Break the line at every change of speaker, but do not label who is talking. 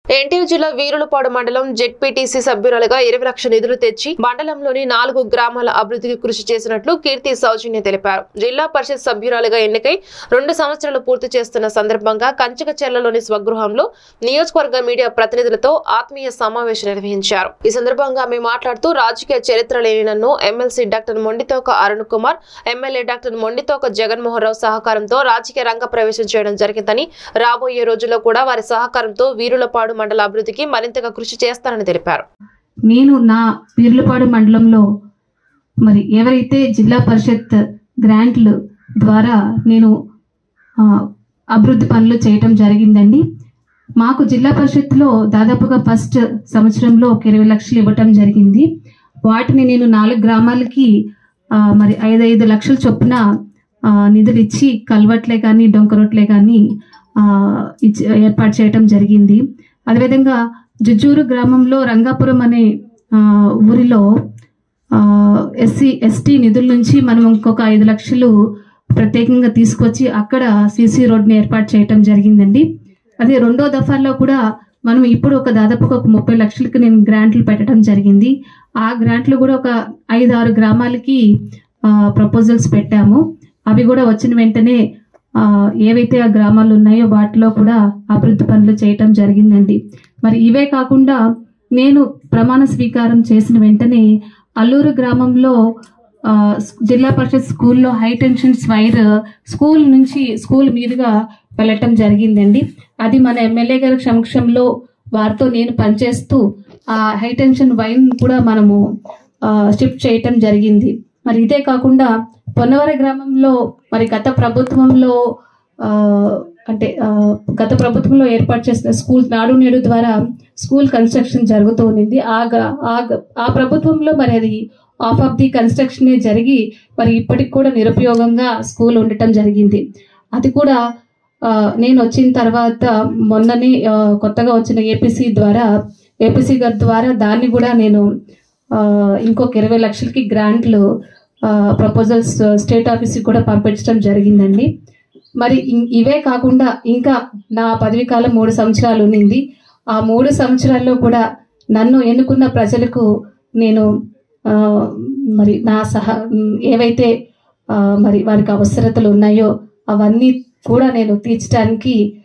ఎన్టీఆర్ జిల్లా వీరులపాడు మండలం జెడ్పీటీసీ సభ్యురాలుగా 20 లక్షల నిధులు తెచ్చి మండలంలోని 4 గ్రామాల అభివృద్ధికి కృషి చేసినట్లు కీర్తి సౌజన్య తెలిపారు. జిల్లా పరిషత్ సభ్యురాలుగా ఎన్నికై 2 సంవత్సరాలు పూర్తి చేస్తున్న సందర్భంగా కంచకచెర్లలోని స్వగృహంలో నియోజకవర్గ మీడియా ప్రతినిధులతో ఆత్మీయ సమావేశం నిర్వహించారు. ఈ సందర్భంగా ఆమె మాట్లాడుతూ రాజకీయ చరిత్ర లేని నన్ను MLC doctor Mondithoka Arun Kumar, MLA doctor Mondithoka Jaganmohan Rao సహకారంతో రాజకీయ రంగ ప్రవేశం చేయడం జరిగిందని, రాబోయే రోజుల్లో కూడా వారి సహకారంతో వీరులపాడు మండల అభివృద్ధికి మరింతగా కృషి చేస్తానని తెలిపారు.
నేను నా వీరులపాడు మండలంలో మరి ఎవరైతే జిల్లా పరిషత్ గ్రాంట్లు ద్వారా నేను అభివృద్ధి పనులు చేయటం జరిగిందండి. మాకు జిల్లా పరిషత్లో దాదాపుగా ఫస్ట్ సంవత్సరంలో 20 లక్షలు ఇవ్వటం జరిగింది. వాటిని నేను 4 గ్రామాలకి మరి 5 లక్షల చొప్పున నిధులు ఇచ్చి కల్వట్లే కానీ డొంకరోట్లే కానీ ఏర్పాటు చేయటం జరిగింది. అదేవిధంగా జుజ్జూరు గ్రామంలో రంగాపురం అనే ఊరిలో ఎస్సీ నిధుల నుంచి మనం ఇంకొక 5 లక్షలు ప్రత్యేకంగా తీసుకొచ్చి అక్కడ సీసీ రోడ్ని ఏర్పాటు చేయటం జరిగిందండి. అదే రెండో దఫాల్లో కూడా మనం ఇప్పుడు దాదాపుగా 30 లక్షలకి నేను గ్రాంట్లు పెట్టడం జరిగింది. ఆ గ్రాంట్లు కూడా ఒక 5-6 గ్రామాలకి ప్రపోజల్స్ పెట్టాము. అవి కూడా వచ్చిన వెంటనే ఏవైతే ఆ గ్రామాలు ఉన్నాయో వాటిలో కూడా అభివృద్ధి పనులు చేయటం జరిగిందండి. మరి ఇవే కాకుండా నేను ప్రమాణ స్వీకారం చేసిన వెంటనే అల్లూరు గ్రామంలో జిల్లా పరిషత్ స్కూల్లో హై టెన్షన్ వైర్ స్కూల్ మీదుగా వెళ్ళటం జరిగిందండి. అది మన ఎమ్మెల్యే గారి సమక్షంలో వారితో నేను పనిచేస్తూ ఆ హై టెన్షన్ వైర్ కూడా మనము షిఫ్ట్ చేయటం జరిగింది. మరి ఇదే కాకుండా పొన్నవర గ్రామంలో మరి గత ప్రభుత్వంలో ఏర్పాటు చేసిన స్కూల్ నాడు నేడు ద్వారా స్కూల్ కన్స్ట్రక్షన్ జరుగుతూ ఉంది. ఆ ప్రభుత్వంలో మరి అది ఆఫ్ ది కన్స్ట్రక్షన్ జరిగి మరి ఇప్పటికి కూడా నిరుపయోగంగా స్కూల్ ఉండటం జరిగింది. అది కూడా నేను వచ్చిన తర్వాత మొన్ననే కొత్తగా వచ్చిన ఏపీసీ గారి ద్వారా దాన్ని కూడా నేను ఇంకొక 20 లక్షలకి గ్రాంట్లు ప్రపోజల్స్ స్టేట్ ఆఫీస్కి కూడా పంపించడం జరిగిందండి. మరి ఇవే కాకుండా ఇంకా నా పదవి కాలం 3 సంవత్సరాలు ఉన్నింది. ఆ 3 సంవత్సరాల్లో కూడా నన్ను ఎన్నుకున్న ప్రజలకు నేను మరి ఏవైతే మరి వారికి అవసరతలు ఉన్నాయో అవన్నీ కూడా నేను తీర్చడానికి